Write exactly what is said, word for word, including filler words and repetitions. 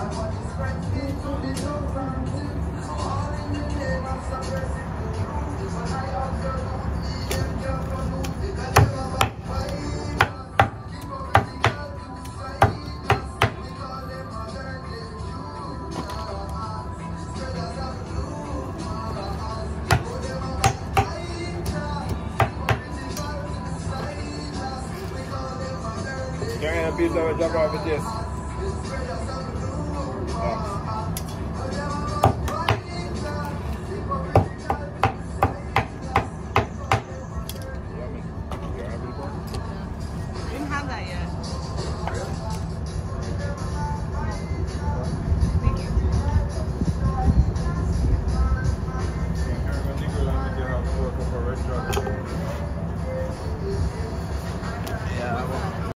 Carrying a piece of it, drop off with this. Didn't have that yet.